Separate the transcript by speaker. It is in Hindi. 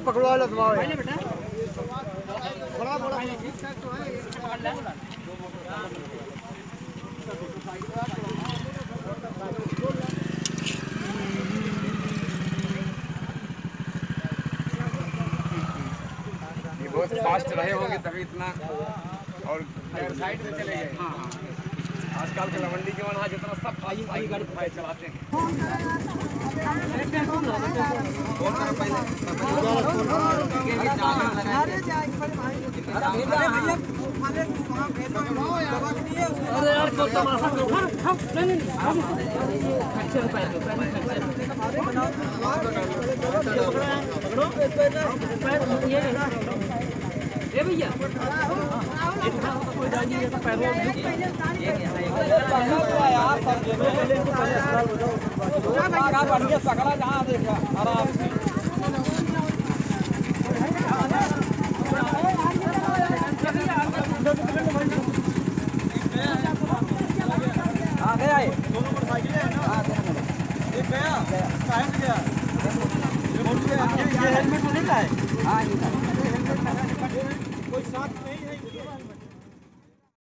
Speaker 1: पकड़ो वाला तुम्हारे बड़ा बड़ा
Speaker 2: ये बहुत फास्ट रहे होंगे तभी इतना और साइड में चले गए। हाँ हाँ आजकल के लवंडी के वहाँ जितना सब गाड़ी चलाते हैं।
Speaker 3: अरे यार तो तमाशा करो। नहीं ये भैया कोई डाली है तो पैरों बढ़िया सकड़ा जहाँ देखा आराम से आए दोनों मोटरसाइकिल है ना। एक गया साइड गया ये हेलमेट नहीं था। हाँ कोई साथ नहीं है।